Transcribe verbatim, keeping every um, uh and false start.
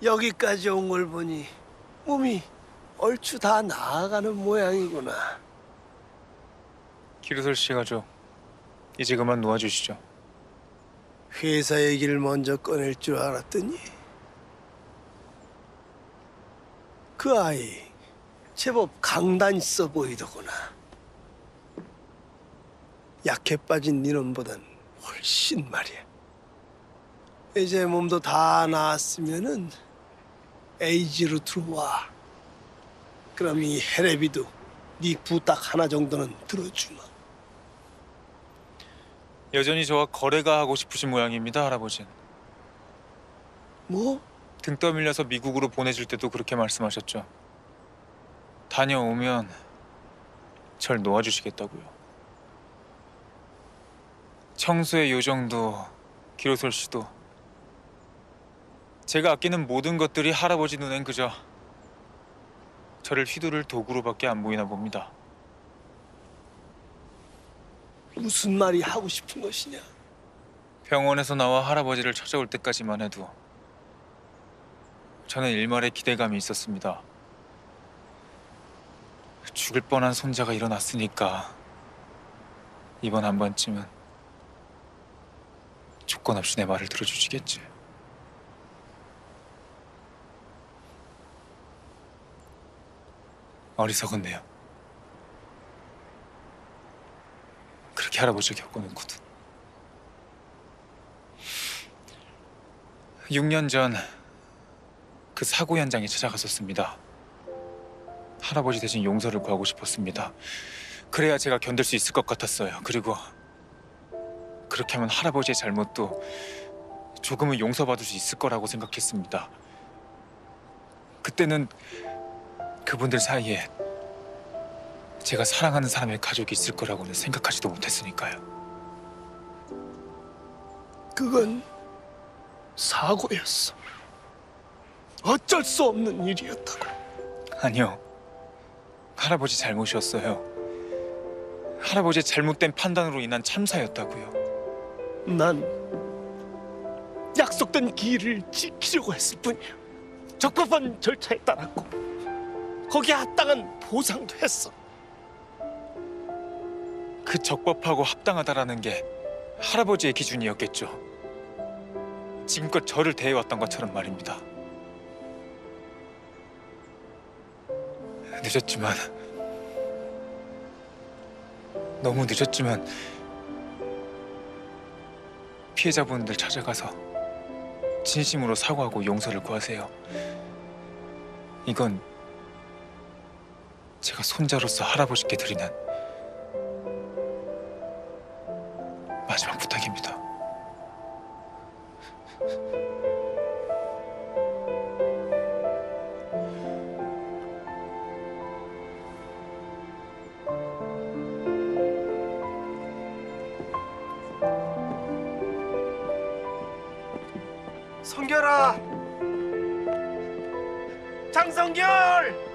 여기까지 온 걸 보니 몸이 얼추 다 나아가는 모양이구나. 기르솔 씨 가족, 이제 그만 놓아주시죠. 회사 얘기를 먼저 꺼낼 줄 알았더니 그 아이 제법 강단 있어 보이더구나. 약해 빠진 니놈보단 훨씬 말이야. 이제 몸도 다 나았으면은 에이지로 들어와. 그럼 이 헤레비도 네 부탁 하나 정도는 들어주마. 여전히 저와 거래가 하고 싶으신 모양입니다, 할아버진. 뭐? 등 떠밀려서 미국으로 보내줄 때도 그렇게 말씀하셨죠. 다녀오면 절 놓아주시겠다고요. 청소의 요정도, 기로솔 씨도 제가 아끼는 모든 것들이 할아버지 눈엔 그저 저를 휘두를 도구로밖에 안 보이나 봅니다. 무슨 말이 하고 싶은 것이냐? 병원에서 나와 할아버지를 찾아올 때까지만 해도 저는 일말의 기대감이 있었습니다. 죽을 뻔한 손자가 일어났으니까 이번 한 번쯤은 조건 없이 내 말을 들어주시겠지. 어리석었네요. 그렇게 할아버지를 겪어놓고도. 육 년 전 그 사고 현장에 찾아갔었습니다. 할아버지 대신 용서를 구하고 싶었습니다. 그래야 제가 견딜 수 있을 것 같았어요. 그리고 그렇게 하면 할아버지의 잘못도 조금은 용서받을 수 있을 거라고 생각했습니다. 그때는 그분들 사이에 제가 사랑하는 사람의 가족이 있을 거라고는 생각하지도 못했으니까요. 그건 사고였어. 어쩔 수 없는 일이었다고. 아니요. 할아버지 잘못이었어요. 할아버지의 잘못된 판단으로 인한 참사였다고요. 난 약속된 기일을 지키려고 했을 뿐이야. 적법한 절차에 따랐고 거기에 합당한 보상도 했어. 그 적법하고 합당하다라는 게 할아버지의 기준이었겠죠. 지금껏 저를 대해왔던 것처럼 말입니다. 늦었지만, 너무 늦었지만 피해자분들 찾아가서 진심으로 사과하고 용서를 구하세요. 이건 제가 손자로서 할아버지께 드리는 마지막 부탁입니다. 성결아, 장성결!